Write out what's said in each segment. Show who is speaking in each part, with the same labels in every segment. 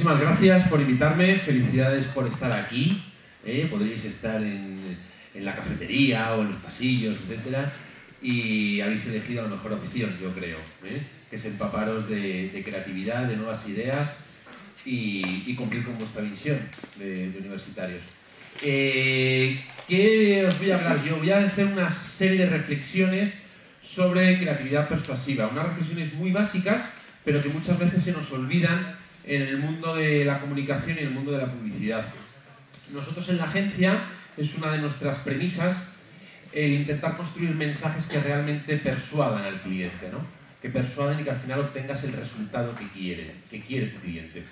Speaker 1: muchísimas gracias por invitarme, felicidades por estar aquí. Podríais estar en la cafetería o en los pasillos, etcétera, y habéis elegido la mejor opción, yo creo, que es empaparos de creatividad, de nuevas ideas y cumplir con vuestra visión de universitarios. ¿Qué os voy a hablar yo? Voy a hacer una serie de reflexiones sobre creatividad persuasiva, unas reflexiones muy básicas, pero que muchas veces se nos olvidan en el mundo de la comunicación y en el mundo de la publicidad. Nosotros en la agencia, es una de nuestras premisas, el intentar construir mensajes que realmente persuadan al cliente, ¿no? Que persuadan y que al final obtengas el resultado que quiere tu cliente.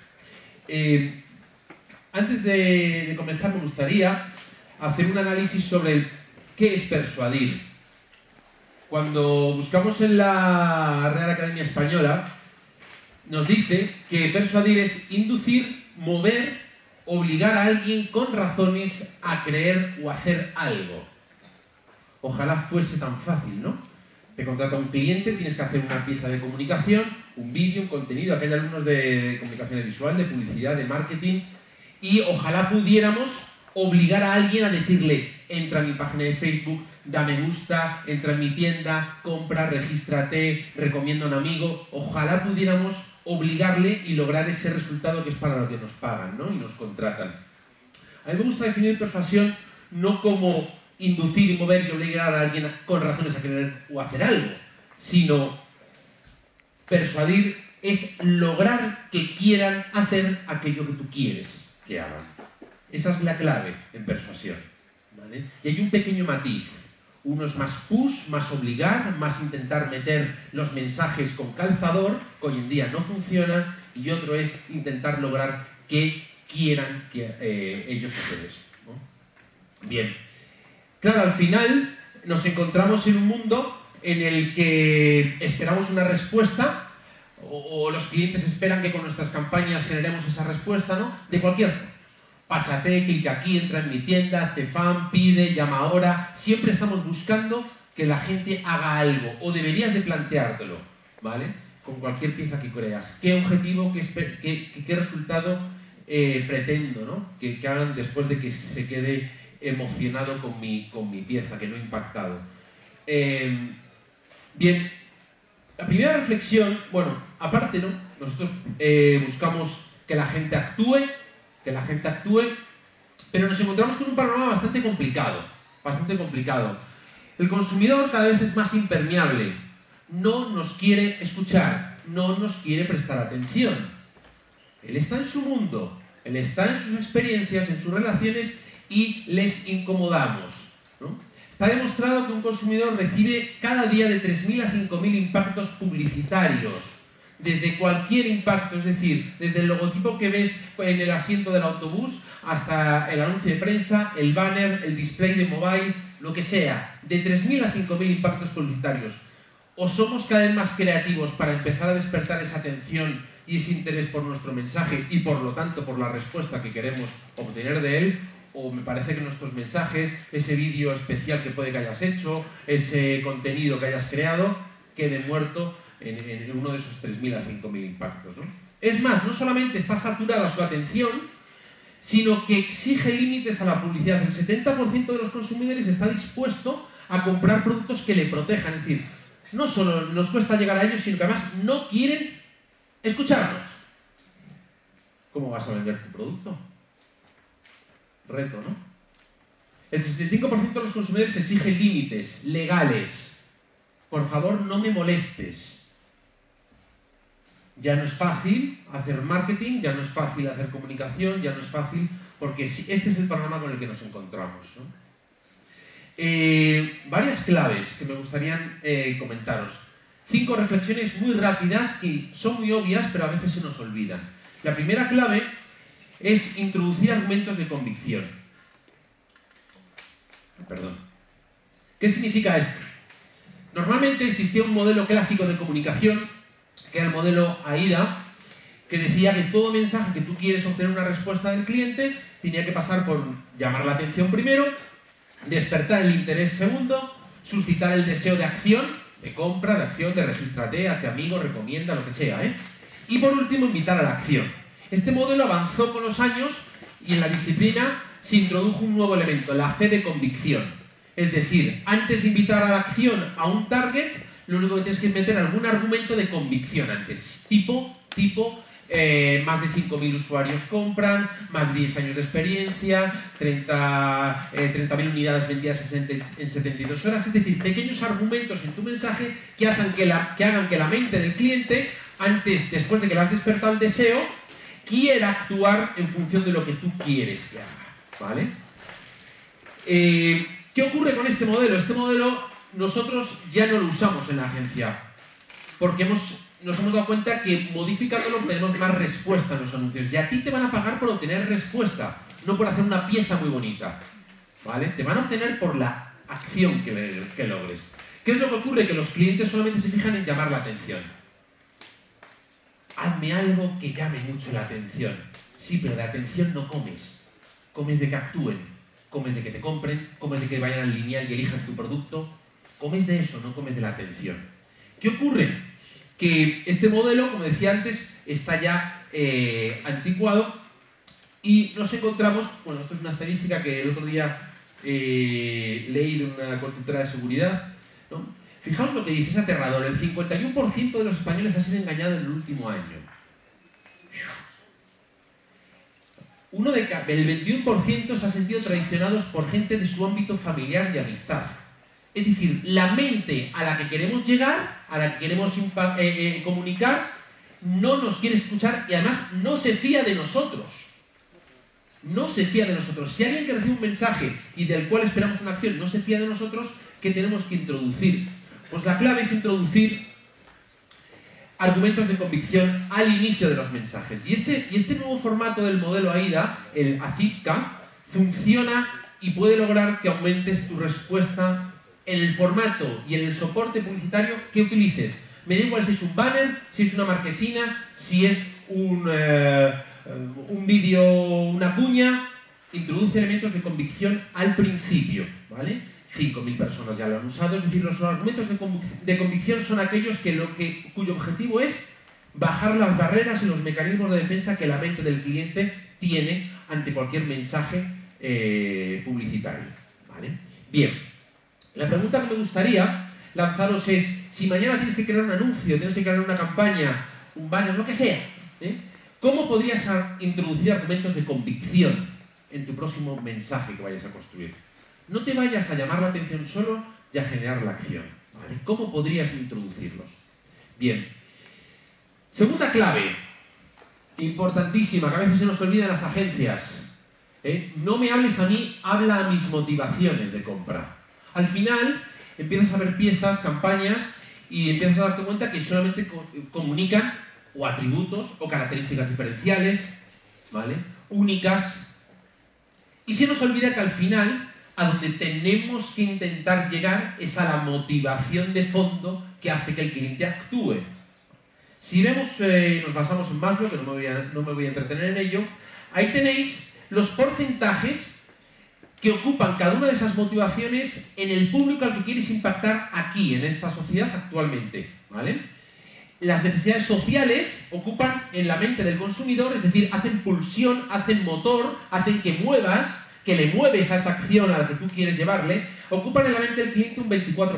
Speaker 1: Antes de comenzar, me gustaría hacer un análisis sobre qué es persuadir. Cuando buscamos en la Real Academia Española, nos dice que persuadir es inducir, mover, obligar a alguien con razones a creer o hacer algo. Ojalá fuese tan fácil, ¿no? Te contrata un cliente, tienes que hacer una pieza de comunicación, un vídeo, un contenido. Aquí hay alumnos de comunicación visual, de publicidad, de marketing, y ojalá pudiéramos obligar a alguien a decirle: entra a mi página de Facebook, da me gusta, entra en mi tienda, compra, regístrate, recomienda a un amigo. Ojalá pudiéramos obligarle y lograr ese resultado que es para lo que nos pagan, ¿no? Y nos contratan. A mí me gusta definir persuasión no como inducir y mover y obligar a alguien con razones a querer o hacer algo, sino persuadir es lograr que quieran hacer aquello que tú quieres que hagan. Esa es la clave en persuasión, ¿vale? Y hay un pequeño matiz. Uno es más push, más obligar, más intentar meter los mensajes con calzador, que hoy en día no funciona, y otro es intentar lograr que quieran que ellos hacer eso, ¿no? Bien. Claro, al final nos encontramos en un mundo en el que esperamos una respuesta, o los clientes esperan que con nuestras campañas generemos esa respuesta, ¿no? De cualquier forma. Pásate, clica aquí, entra en mi tienda, hazte fan, pide, llama ahora. Siempre estamos buscando que la gente haga algo, o deberías de planteártelo, ¿vale? Con cualquier pieza que creas. ¿Qué objetivo, qué resultado pretendo, ¿no? Que hagan después de que se quede emocionado con mi pieza, que no ha impactado? Bien, la primera reflexión, bueno, aparte, ¿no? Nosotros buscamos que la gente actúe, pero nos encontramos con un panorama bastante complicado. El consumidor cada vez es más impermeable, no nos quiere escuchar, no nos quiere prestar atención. Él está en su mundo, él está en sus experiencias, en sus relaciones, y les incomodamos, ¿no? Está demostrado que un consumidor recibe cada día de 3.000 a 5.000 impactos publicitarios. Desde cualquier impacto, es decir, desde el logotipo que ves en el asiento del autobús hasta el anuncio de prensa, el banner, el display de mobile, lo que sea, de 3.000 a 5.000 impactos publicitarios. O somos cada vez más creativos para empezar a despertar esa atención y ese interés por nuestro mensaje y por lo tanto por la respuesta que queremos obtener de él, o me parece que nuestros mensajes, ese vídeo especial que puede que hayas hecho, ese contenido que hayas creado, quede muerto en uno de esos 3.000 a 5.000 impactos, ¿no? Es más, no solamente está saturada su atención, sino que exige límites a la publicidad. El 70% de los consumidores está dispuesto a comprar productos que le protejan. Es decir, no solo nos cuesta llegar a ellos, sino que además no quieren escucharnos. ¿Cómo vas a vender tu producto? Reto, ¿no? El 65% de los consumidores exige límites legales. Por favor, no me molestes. Ya no es fácil hacer marketing, ya no es fácil hacer comunicación, ya no es fácil, porque este es el panorama con el que nos encontramos, ¿no? Varias claves que me gustaría comentaros. 5 reflexiones muy rápidas que son muy obvias, pero a veces se nos olvidan. La primera clave es introducir argumentos de convicción. Perdón. ¿Qué significa esto? Normalmente existía un modelo clásico de comunicación, que era el modelo AIDA, que decía que todo mensaje que tú quieres obtener una respuesta del cliente tenía que pasar por llamar la atención primero, despertar el interés segundo, suscitar el deseo de acción, de compra, de acción, de regístrate, hazte amigo, recomienda, lo que sea, ¿eh? Y por último, invitar a la acción. Este modelo avanzó con los años y en la disciplina se introdujo un nuevo elemento, la C de convicción. Es decir, antes de invitar a la acción a un target, lo único que tienes que meter es algún argumento de convicción antes. Tipo, más de 5.000 usuarios compran, más de 10 años de experiencia, 30.000 unidades vendidas en 72 horas. Es decir, pequeños argumentos en tu mensaje que hagan que la mente del cliente, después de que le has despertado el deseo, quiera actuar en función de lo que tú quieres que haga. ¿Vale? ¿Qué ocurre con este modelo? Este modelo nosotros ya no lo usamos en la agencia porque nos hemos dado cuenta que modificándolo obtenemos más respuesta en los anuncios. Y a ti te van a pagar por obtener respuesta, no por hacer una pieza muy bonita. ¿Vale? Te van a obtener por la acción que logres. ¿Qué es lo que ocurre? Que los clientes solamente se fijan en llamar la atención. Hazme algo que llame mucho la atención. Sí, pero de atención no comes. Comes de que actúen. Comes de que te compren. Comes de que vayan al lineal y elijan tu producto. Comes de eso, no comes de la atención. ¿Qué ocurre? Que este modelo, como decía antes, está ya anticuado y nos encontramos, bueno, esto es una estadística que el otro día leí de una consultora de seguridad, ¿no? Fijaos lo que dice, es aterrador, el 51% de los españoles ha sido engañado en el último año. El 21% se ha sentido traicionados por gente de su ámbito familiar y amistad. Es decir, la mente a la que queremos llegar, a la que queremos comunicar, no nos quiere escuchar y además no se fía de nosotros. No se fía de nosotros. Si alguien que recibe un mensaje y del cual esperamos una acción no se fía de nosotros, ¿qué tenemos que introducir? Pues la clave es introducir argumentos de convicción al inicio de los mensajes. Y este nuevo formato del modelo AIDA, el ACIPCA, funciona y puede lograr que aumentes tu respuesta en el formato y en el soporte publicitario que utilices. Me da igual si es un banner, si es una marquesina, si es un vídeo, una cuña, introduce elementos de convicción al principio, ¿vale? 5.000 personas ya lo han usado, es decir, los argumentos de convicción son aquellos cuyo objetivo es bajar las barreras y los mecanismos de defensa que la mente del cliente tiene ante cualquier mensaje publicitario, ¿vale? Bien. La pregunta que me gustaría lanzaros es, si mañana tienes que crear un anuncio, tienes que crear una campaña, un banner, lo que sea, ¿cómo podrías introducir argumentos de convicción en tu próximo mensaje que vayas a construir? No te vayas a llamar la atención solo y a generar la acción, ¿vale? ¿Cómo podrías introducirlos? Bien. Segunda clave, importantísima, que a veces se nos olvida en las agencias. No me hables a mí, habla a mis motivaciones de compra. Al final, empiezas a ver piezas, campañas, y empiezas a darte cuenta que solamente comunican o atributos o características diferenciales, ¿vale? Únicas. Y se nos olvida que al final, a donde tenemos que intentar llegar es a la motivación de fondo que hace que el cliente actúe. Si vemos, nos basamos en Maslow, que no me voy a entretener en ello, ahí tenéis los porcentajes que ocupan cada una de esas motivaciones en el público al que quieres impactar aquí, en esta sociedad actualmente, ¿vale? Las necesidades sociales ocupan en la mente del consumidor, es decir, hacen pulsión, hacen motor, hacen que le mueves a esa acción a la que tú quieres llevarle, ocupan en la mente del cliente un 24%.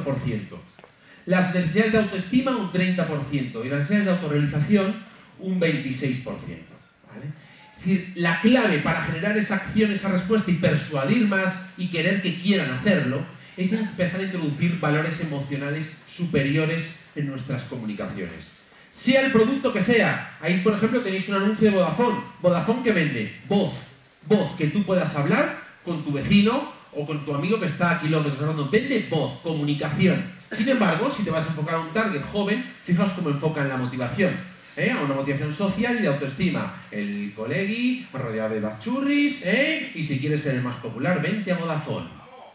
Speaker 1: Las necesidades de autoestima un 30% y las necesidades de autorrealización un 26%, ¿vale? Es decir, la clave para generar esa acción, esa respuesta y persuadir más y querer que quieran hacerlo es empezar a introducir valores emocionales superiores en nuestras comunicaciones. Sea el producto que sea. Ahí, por ejemplo, tenéis un anuncio de Vodafone. ¿Vodafone qué vende? Voz. Voz, que tú puedas hablar con tu vecino o con tu amigo que está a kilómetros hablando. Vende voz, comunicación. Sin embargo, si te vas a enfocar a un target joven, fijaos cómo enfocan la motivación. A una motivación social y de autoestima. El colegui, rodeado de bachurris, y si quieres ser el más popular, vente a Vodafone.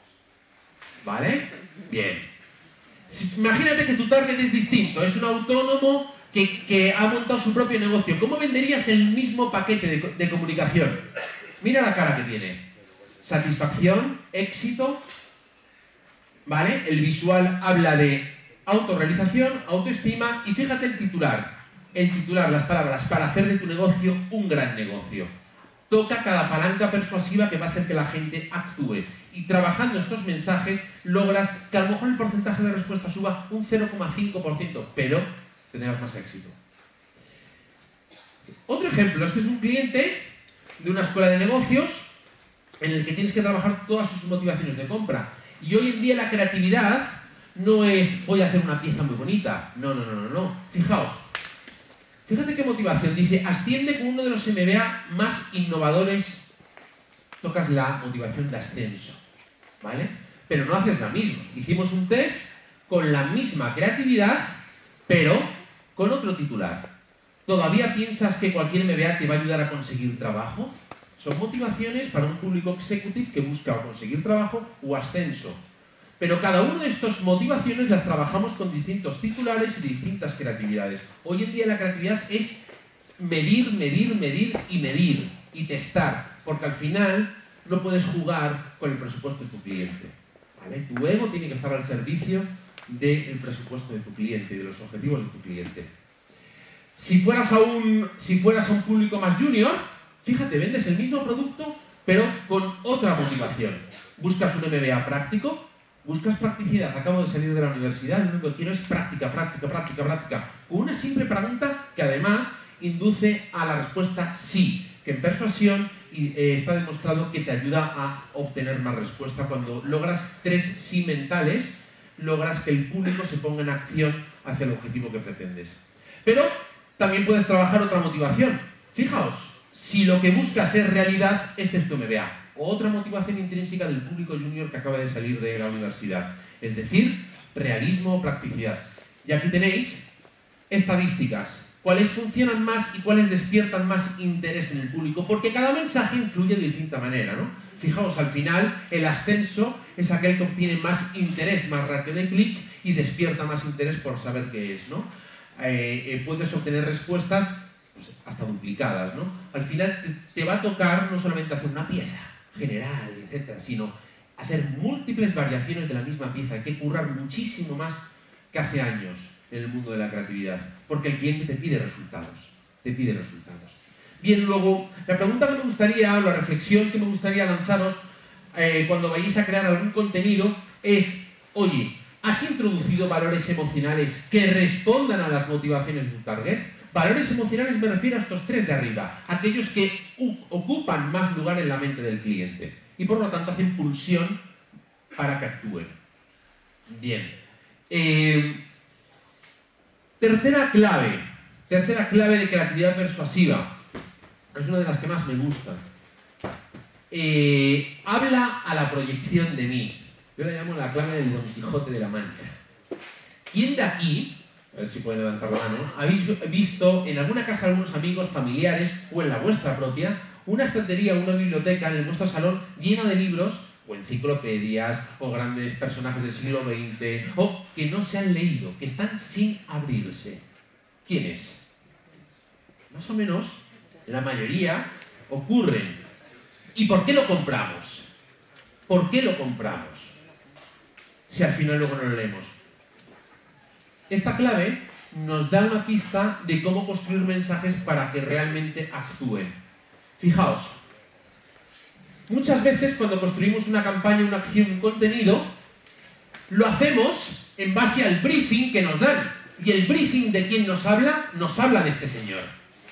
Speaker 1: ¿Vale? Bien. Imagínate que tu target es distinto, es un autónomo que ha montado su propio negocio. ¿Cómo venderías el mismo paquete de comunicación? Mira la cara que tiene. Satisfacción, éxito, ¿vale? El visual habla de autorrealización, autoestima, y fíjate el titular. el titular, las palabras, para hacer de tu negocio un gran negocio. Toca cada palanca persuasiva que va a hacer que la gente actúe. Y trabajando estos mensajes logras que a lo mejor el porcentaje de respuesta suba un 0,5%, pero tendrás más éxito. Otro ejemplo, este es un cliente de una escuela de negocios en el que tienes que trabajar todas sus motivaciones de compra. Y hoy en día la creatividad no es voy a hacer una pieza muy bonita. No. Fijaos. Fíjate qué motivación. Dice, asciende con uno de los MBA más innovadores. Tocas la motivación de ascenso, ¿vale? Pero no haces la misma. Hicimos un test con la misma creatividad, pero con otro titular. ¿Todavía piensas que cualquier MBA te va a ayudar a conseguir trabajo? Son motivaciones para un público executive que busca o conseguir trabajo o ascenso. Pero cada una de estas motivaciones las trabajamos con distintos titulares y distintas creatividades. Hoy en día la creatividad es medir y testar, porque al final no puedes jugar con el presupuesto de tu cliente, ¿vale? Tu ego tiene que estar al servicio del presupuesto de tu cliente, de los objetivos de tu cliente. Si fueras a un público más junior, fíjate, vendes el mismo producto, pero con otra motivación. Buscas un MBA práctico, buscas practicidad. Acabo de salir de la universidad, lo único que quiero es práctica. Con una simple pregunta que además induce a la respuesta sí, que en persuasión está demostrado que te ayuda a obtener más respuesta. Cuando logras 3 sí mentales, logras que el público se ponga en acción hacia el objetivo que pretendes. Pero también puedes trabajar otra motivación. Fijaos, si lo que buscas es realidad, este es tu MBA. Otra motivación intrínseca del público junior que acaba de salir de la universidad. Es decir, realismo o practicidad. Y aquí tenéis estadísticas. ¿Cuáles funcionan más y cuáles despiertan más interés en el público? Porque cada mensaje influye de distinta manera, ¿no? Fijaos, al final, el ascenso es aquel que obtiene más interés, más ratio de clic y despierta más interés por saber qué es, ¿no? Puedes obtener respuestas pues, hasta duplicadas, ¿no? Al final te va a tocar no solamente hacer una pieza general, etcétera, sino hacer múltiples variaciones de la misma pieza. Hay que currar muchísimo más que hace años en el mundo de la creatividad, porque el cliente te pide resultados, Bien, luego, la pregunta que me gustaría, o la reflexión que me gustaría lanzaros cuando vayáis a crear algún contenido es, oye, ¿has introducido valores emocionales que respondan a las motivaciones de tu target? Valores emocionales me refiero a estos 3 de arriba, aquellos que ocupan más lugar en la mente del cliente y por lo tanto hacen pulsión para que actúen. Bien. Tercera clave de creatividad persuasiva. Es una de las que más me gusta. Habla a la proyección de mí. Yo la llamo la clave del Don Quijote de la Mancha. ¿Quién de aquí, a ver si pueden levantar la mano, habéis visto en alguna casa de algunos amigos, familiares o en la vuestra propia, una estantería o una biblioteca en vuestro salón llena de libros o enciclopedias o grandes personajes del siglo XX o que no se han leído, que están sin abrirse? ¿Quién es? Más o menos la mayoría ocurren. ¿Y por qué lo compramos? ¿Por qué lo compramos? Si al final luego no lo leemos. Esta clave nos da una pista de cómo construir mensajes para que realmente actúen. Fijaos, muchas veces cuando construimos una campaña, una acción, un contenido, lo hacemos en base al briefing que nos dan. Y el briefing de quién nos habla de este señor.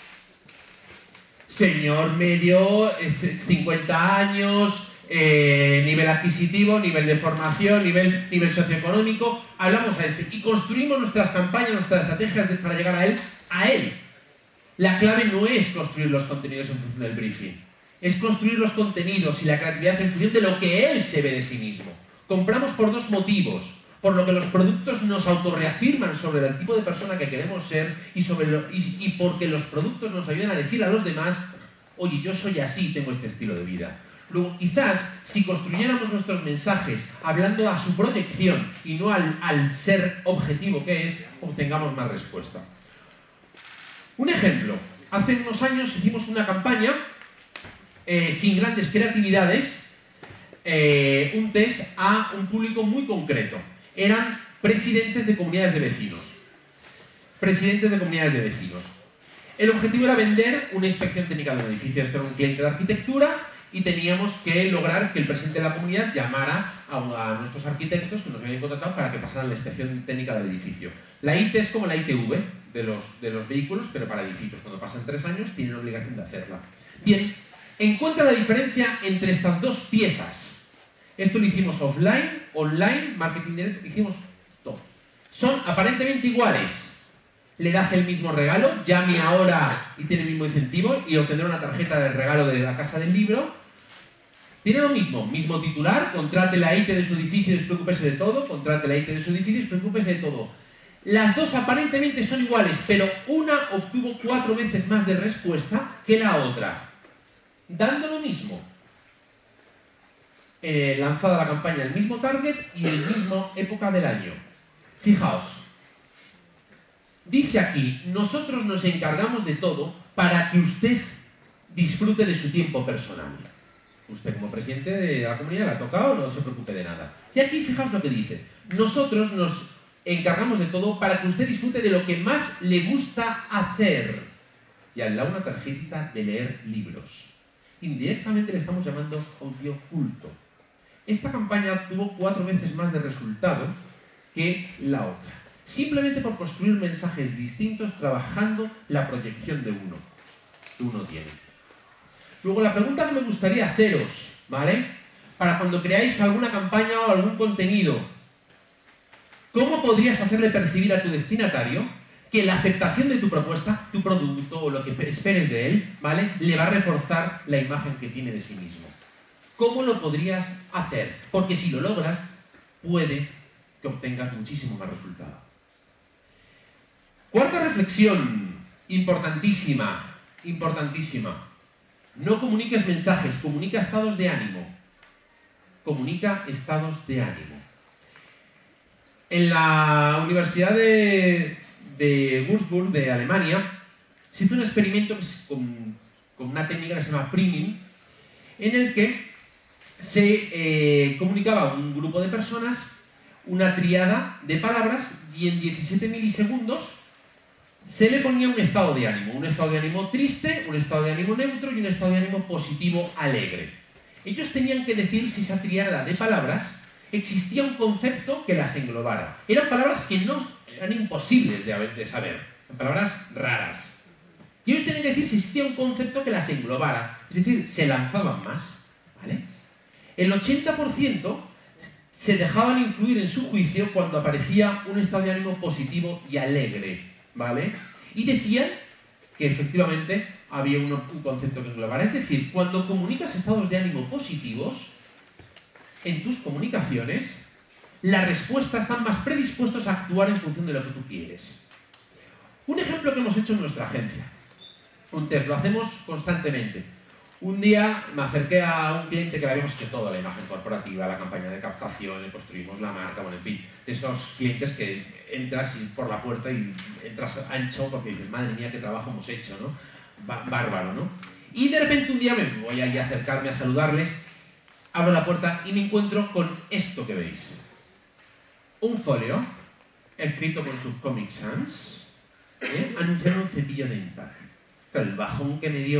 Speaker 1: Señor medio, 50 años, nivel adquisitivo, nivel de formación, nivel socioeconómico. Hablamos a este y construimos nuestras campañas, nuestras estrategias para llegar a él. La clave no es construir los contenidos en función del briefing. Es construir los contenidos y la creatividad en función de lo que él se ve de sí mismo. Compramos por 2 motivos. Por lo que los productos nos autorreafirman sobre el tipo de persona que queremos ser y porque los productos nos ayudan a decir a los demás, oye, yo soy así, tengo este estilo de vida. Luego, quizás, si construyéramos nuestros mensajes hablando a su proyección y no al ser objetivo que es, obtengamos más respuesta. Un ejemplo. Hace unos años hicimos una campaña sin grandes creatividades, un test a un público muy concreto. Eran presidentes de comunidades de vecinos. presidentes de comunidades de vecinos. El objetivo era vender una inspección técnica de un edificio. Este era un cliente de arquitectura y teníamos que lograr que el presidente de la comunidad llamara a nuestros arquitectos que nos habían contratado para que pasaran la inspección técnica del edificio. La IT es como la ITV de los vehículos, pero para edificios. Cuando pasan 3 años tienen obligación de hacerla. Bien, encuentra la diferencia entre estas dos piezas. Esto lo hicimos offline, online, marketing directo, hicimos todo. Son aparentemente iguales. Le das el mismo regalo, llame ahora y tiene el mismo incentivo y obtendrá una tarjeta de regalo de la Casa del Libro. Tiene lo mismo titular, contrate la IT de su edificio y despreocúpese de todo, contrate la IT de su edificio y despreocúpese de todo. Las dos aparentemente son iguales, pero una obtuvo 4 veces más de respuesta que la otra, dando lo mismo. Lanzada la campaña el mismo target y en la misma época del año. Fijaos. Dice aquí, nosotros nos encargamos de todo para que usted disfrute de su tiempo personal. Usted como presidente de la comunidad le ha tocado, no se preocupe de nada. Y aquí fijaos lo que dice. Nosotros nos encargamos de todo para que usted disfrute de lo que más le gusta hacer. Y al lado una tarjetita de leer libros. Indirectamente le estamos llamando audioculto. Esta campaña tuvo 4 veces más de resultado que la otra. Simplemente por construir mensajes distintos trabajando la proyección de uno que uno tiene. Luego la pregunta que me gustaría haceros, ¿vale? Para cuando creáis alguna campaña o algún contenido, ¿cómo podrías hacerle percibir a tu destinatario que la aceptación de tu propuesta, tu producto o lo que esperes de él, ¿vale? Le va a reforzar la imagen que tiene de sí mismo? ¿Cómo lo podrías hacer? Porque si lo logras, puede que obtengas muchísimo más resultado. Cuarta reflexión, importantísima. No comuniques mensajes, comunica estados de ánimo. Comunica estados de ánimo. En la Universidad de Würzburg, de Alemania, se hizo un experimento con una técnica que se llama priming, en el que se comunicaba a un grupo de personas una tríada de palabras y en 17 milisegundos se le ponía un estado de ánimo triste, un estado de ánimo neutro y un estado de ánimo positivo alegre. Ellos tenían que decir si esa tríada de palabras existía un concepto que las englobara. Eran palabras que no eran imposibles de saber, eran palabras raras. Y ellos tenían que decir si existía un concepto que las englobara, es decir, se lanzaban más, ¿vale? El 80% se dejaban influir en su juicio cuando aparecía un estado de ánimo positivo y alegre, ¿vale? Y decían que efectivamente había un concepto que englobara. Es decir, cuando comunicas estados de ánimo positivos en tus comunicaciones, la respuesta están más predispuestos a actuar en función de lo que tú quieres. Un ejemplo que hemos hecho en nuestra agencia. Un test, lo hacemos constantemente. Un día me acerqué a un cliente que le habíamos hecho toda la imagen corporativa, la campaña de captación, le construimos la marca, bueno, en fin, de esos clientes que entras por la puerta y entras ancho porque dices, madre mía, qué trabajo hemos hecho, ¿no? Bárbaro, ¿no? Y de repente un día me voy a acercarme a saludarles, abro la puerta y me encuentro con esto que veis. Un folio escrito con sus Comic Sans, anunciando un cepillo dental. El bajón que me dio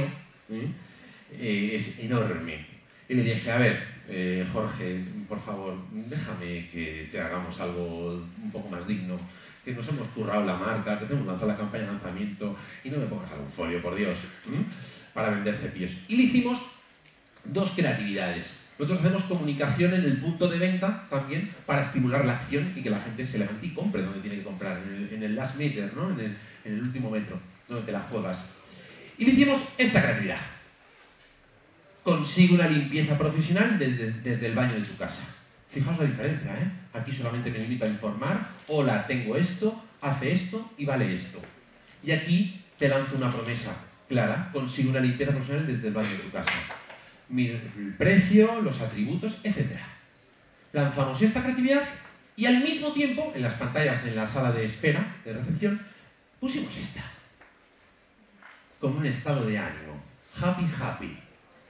Speaker 1: es enorme. Y le dije, a ver, Jorge, por favor, déjame que te hagamos algo un poco más digno, que nos hemos currado la marca, que tenemos lanzado la campaña de lanzamiento y no me pongas algún folio, por Dios, para vender cepillos. Y le hicimos 2 creatividades. Nosotros hacemos comunicación en el punto de venta también para estimular la acción y que la gente se levante y compre donde tiene que comprar, en el last meter, ¿no? en el último metro, donde te la juegas. Y le hicimos esta creatividad. Consigue una limpieza profesional desde el baño de tu casa. Fijaos la diferencia, ¿eh? Aquí solamente me limito a informar, hola, tengo esto, hace esto y vale esto. Y aquí te lanzo una promesa clara, consigue una limpieza profesional desde el baño de tu casa. Mira el precio, los atributos, etc. Lanzamos esta creatividad y al mismo tiempo, en las pantallas, en la sala de espera, de recepción, pusimos esta. Con un estado de ánimo. Happy, happy.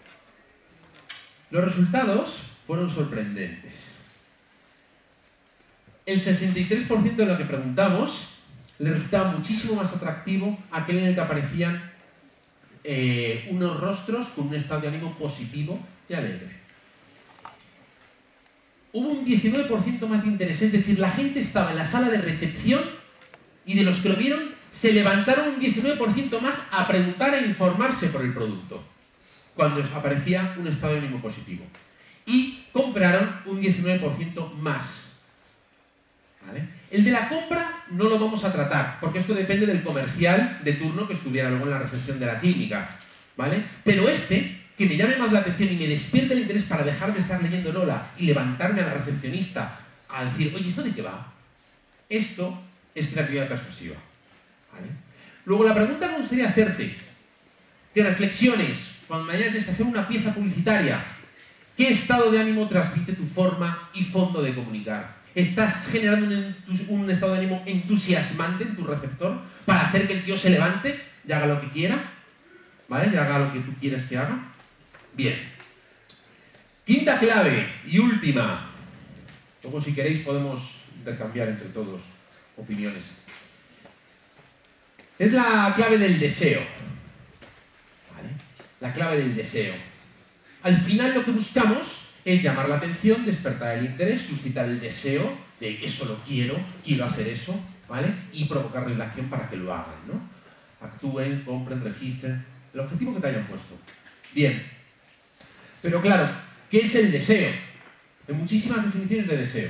Speaker 1: Los resultados fueron sorprendentes. El 63% de lo que preguntamos le resultaba muchísimo más atractivo aquel en el que aparecían unos rostros con un estado de ánimo positivo y alegre. Hubo un 19% más de interés, es decir, la gente estaba en la sala de recepción y de los que lo vieron se levantaron un 19% más a preguntar e informarse por el producto cuando aparecía un estado de ánimo positivo. Y compraron un 19% más. ¿Vale? El de la compra no lo vamos a tratar, porque esto depende del comercial de turno que estuviera luego en la recepción de la clínica. ¿Vale? Pero este, que me llame más la atención y me despierte el interés para dejar de estar leyendo Lola y levantarme a la recepcionista a decir, oye, ¿esto de qué va? Esto es creatividad persuasiva. ¿Vale? Luego la pregunta que me gustaría hacerte, que reflexiones cuando mañana tienes que hacer una pieza publicitaria, ¿qué estado de ánimo transmite tu forma y fondo de comunicar? ¿Estás generando un estado de ánimo entusiasmante en tu receptor para hacer que el tío se levante y haga lo que quiera? ¿Vale? Y haga lo que tú quieres que haga. Bien. Quinta clave y última. Luego, si queréis, podemos intercambiar entre todos opiniones. Es la clave del deseo. ¿Vale? La clave del deseo. Al final lo que buscamos es llamar la atención, despertar el interés, suscitar el deseo de eso lo quiero hacer eso, ¿vale? Y provocarles la acción para que lo hagan, ¿no? Actúen, compren, registren, el objetivo que te hayan puesto. Bien. Pero claro, ¿qué es el deseo? Hay muchísimas definiciones de deseo.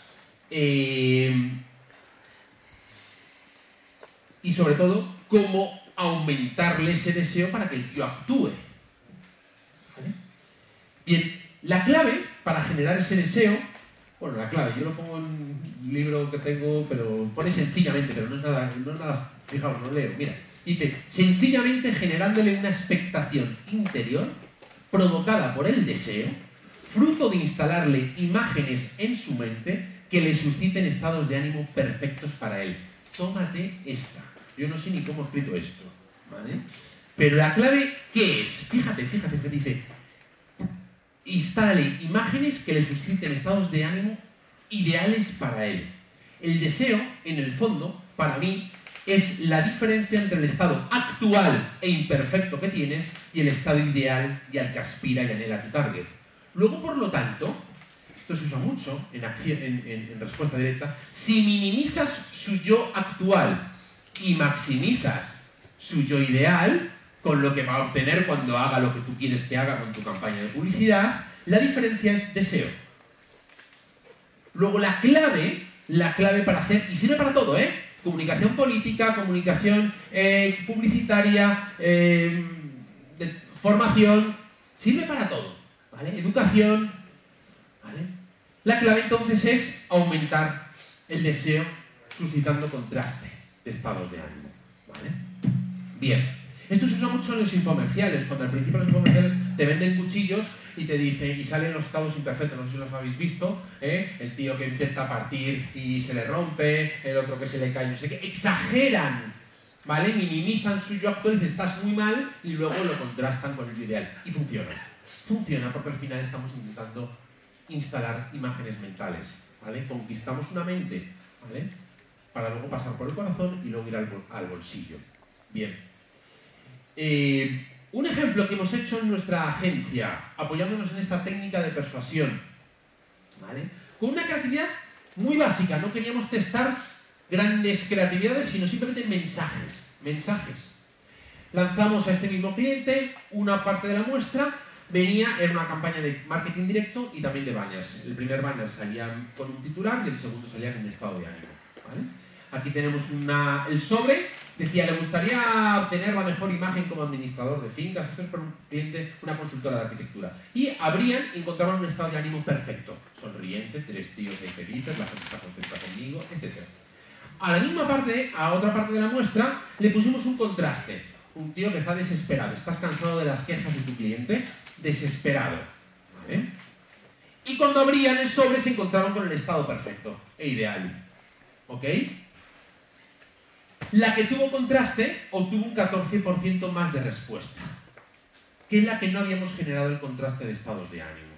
Speaker 1: Y sobre todo, cómo aumentarle ese deseo para que el tío actúe. ¿Vale? Bien, la clave para generar ese deseo, bueno, la clave, yo lo pongo en un libro que tengo, pero pone sencillamente, pero no es nada, fijaos, no leo, mira, dice, sencillamente generándole una expectación interior provocada por el deseo, fruto de instalarle imágenes en su mente que le susciten estados de ánimo perfectos para él. Tómate esta. Yo no sé ni cómo he escrito esto, ¿vale? Pero la clave, ¿qué es? Fíjate que dice, instálale imágenes que le susciten estados de ánimo ideales para él. El deseo, en el fondo, para mí, es la diferencia entre el estado actual e imperfecto que tienes y el estado ideal y al que aspira y anhela tu target. Luego, por lo tanto, esto se usa mucho en respuesta directa, si minimizas su yo actual y maximizas su yo ideal, con lo que va a obtener cuando haga lo que tú quieres que haga con tu campaña de publicidad, la diferencia es deseo. Luego la clave para hacer, y sirve para todo, comunicación política, comunicación publicitaria, de formación, sirve para todo, ¿vale? Educación, ¿vale? La clave entonces es aumentar el deseo suscitando contraste de estados de ánimo, ¿vale? Bien. Esto se usa mucho en los infomerciales, cuando al principio los infomerciales te venden cuchillos y te dicen, y salen los estados imperfectos, no sé si los habéis visto, el tío que intenta partir y se le rompe, el otro que se le cae, no sé qué, exageran, ¿vale? Minimizan su yo actual y dicen, estás muy mal, y luego lo contrastan con el ideal. Y funciona. Funciona porque al final estamos intentando instalar imágenes mentales, ¿vale? Conquistamos una mente, ¿vale? Para luego pasar por el corazón y luego ir al bolsillo. Bien. Un ejemplo que hemos hecho en nuestra agencia, apoyándonos en esta técnica de persuasión, ¿vale? Con una creatividad muy básica, no queríamos testar grandes creatividades, sino simplemente mensajes. Lanzamos a este mismo cliente, una parte de la muestra era una campaña de marketing directo y también de banners. El primer banner salía con un titular y el segundo salía con un estado de ánimo, ¿vale? Aquí tenemos el sobre, decía, le gustaría obtener la mejor imagen como administrador de fincas. Esto es para un cliente, una consultora de arquitectura. Y abrían y encontraban un estado de ánimo perfecto. Sonriente, 3 tíos ahí felices, la gente está contenta conmigo, etc. A la misma parte, a otra parte de la muestra, le pusimos un contraste. Un tío que está desesperado. Estás cansado de las quejas de tu cliente, desesperado, ¿vale? Y cuando abrían el sobre se encontraban con el estado perfecto e ideal. ¿Ok? La que tuvo contraste obtuvo un 14% más de respuesta que la que no habíamos generado el contraste de estados de ánimo.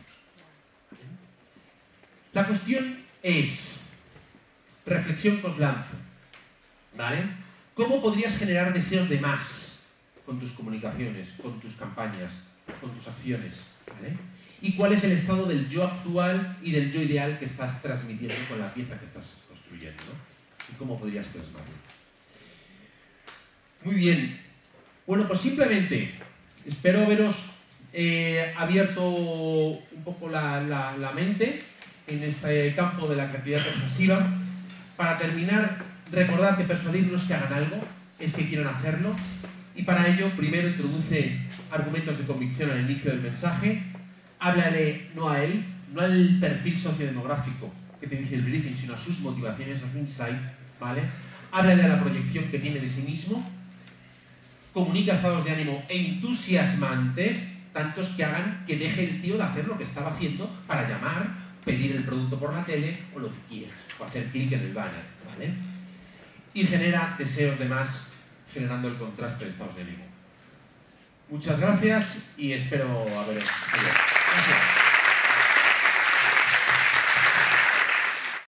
Speaker 1: La cuestión es, reflexión que os lanzo, ¿vale? ¿Cómo podrías generar deseos de más con tus comunicaciones, con tus campañas, con tus acciones, ¿vale? Y cuál es el estado del yo actual y del yo ideal que estás transmitiendo con la pieza que estás construyendo, ¿no? Y cómo podrías plasmarlo. Muy bien. Bueno, pues simplemente espero veros abierto un poco la mente en este campo de la creatividad persuasiva. Para terminar, recordad que persuadir no es que hagan algo, es que quieran hacerlo. Y para ello, primero introduce argumentos de convicción al inicio del mensaje. Háblale no a él, no al perfil sociodemográfico que te dice el briefing, sino a sus motivaciones, a su insight, ¿vale? Háblale a la proyección que tiene de sí mismo. Comunica estados de ánimo entusiasmantes, tantos que hagan que deje el tío de hacer lo que estaba haciendo para llamar, pedir el producto por la tele o lo que quieras, o hacer clic en el banner, ¿vale? Y genera deseos de más, generando el contraste de estados de ánimo. Muchas gracias y espero haberos